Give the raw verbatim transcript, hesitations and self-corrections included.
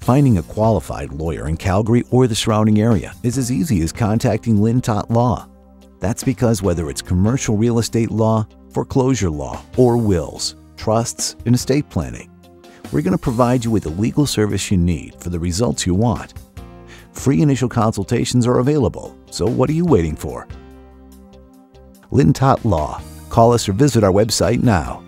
Finding a qualified lawyer in Calgary or the surrounding area is as easy as contacting Lintott Law. That's because whether it's commercial real estate law, foreclosure law, or wills, trusts, and estate planning, we're going to provide you with the legal service you need for the results you want. Free initial consultations are available, so what are you waiting for? Lintott Law. Call us or visit our website now.